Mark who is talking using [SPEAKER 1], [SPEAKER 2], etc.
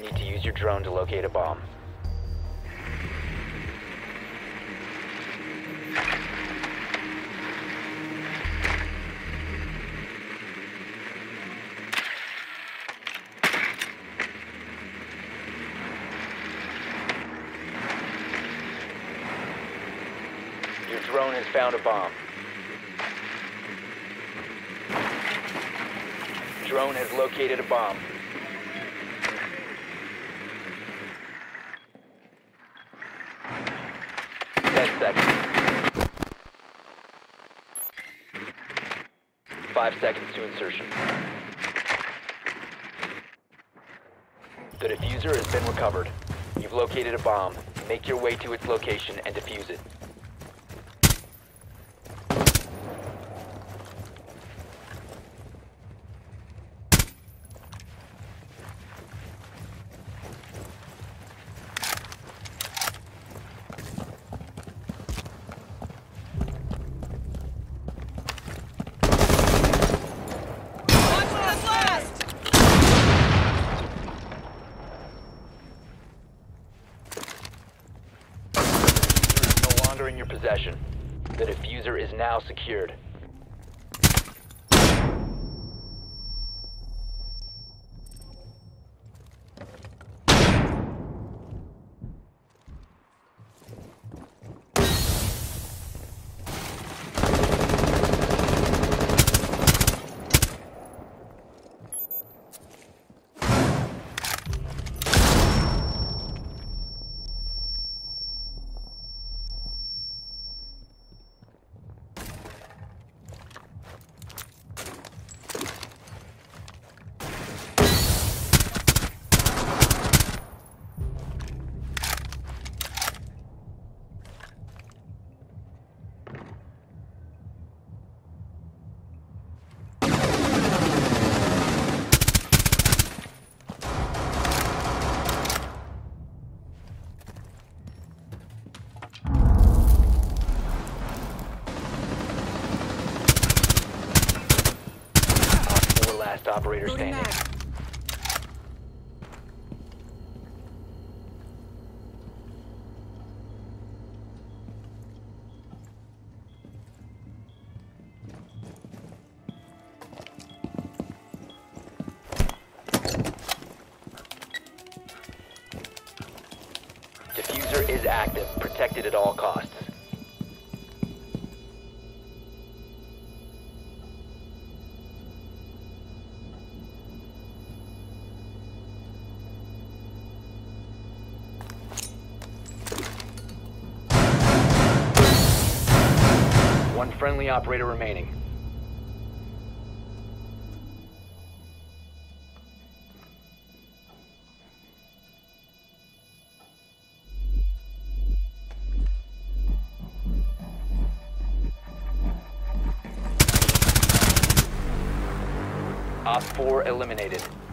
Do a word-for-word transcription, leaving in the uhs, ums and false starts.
[SPEAKER 1] Need to use your drone to locate a bomb. Your drone has found a bomb. Drone has located a bomb. Ten seconds. Five seconds to insertion. The diffuser has been recovered. You've located a bomb. Make your way to its location and defuse it. In your possession. The diffuser is now secured. Last operator standing. Diffuser is active, protected at all costs. One friendly operator remaining. Op four eliminated.